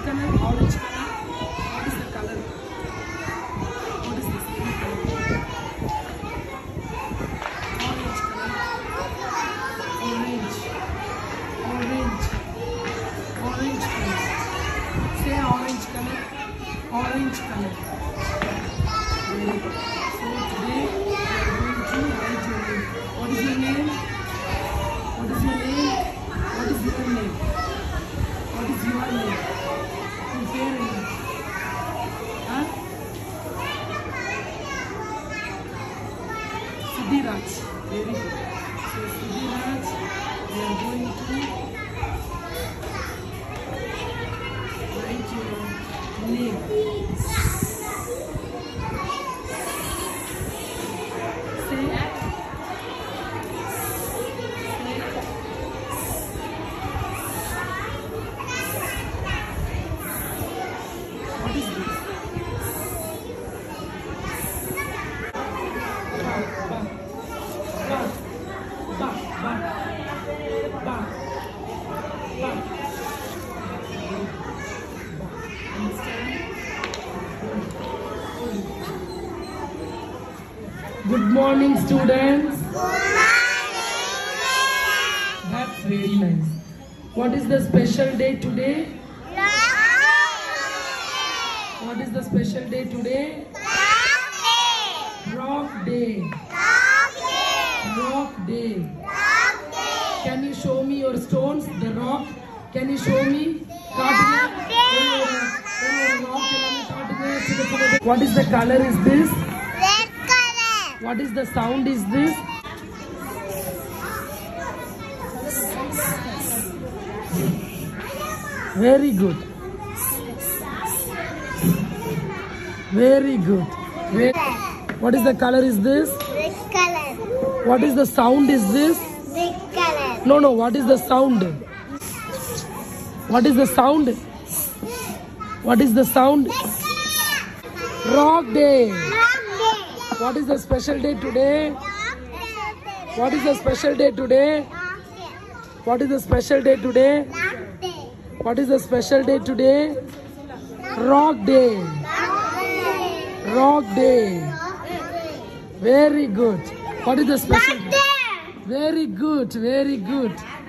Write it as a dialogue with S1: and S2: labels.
S1: color? Orange color. What is the color? What is this green color? Orange color. Orange. Orange. Orange color. Say orange color. Orange color. Very good. So today we are going to write your name. What is your name? What is your name? What is your name? What is your name? Your parent? Huh? Siddhiraj. Very good. So Siddhiraj, we are going to write your name. Say. What is this? Good morning, students. That's very nice. What is the special day today? What is the special day today? Rock day. Rock day. Can you show me your stones? The rock. Can you show me? What is the color is this?
S2: Red color.
S1: What is the sound is this? Very good. Very good. What is the color is this?
S2: Red color.
S1: What is the sound is this?
S2: Red color.
S1: No. What is the sound? What is the sound? What is the sound? Rock day. What is the special day today? What is the special day today? What is the special day today? What is the special day today? Rock day. Rock day. Very good. What is the special day? Very good. Very good.